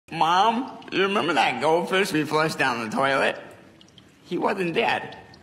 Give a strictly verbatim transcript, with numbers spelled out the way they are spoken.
Mom, you remember that goldfish we flushed down the toilet? He wasn't dead.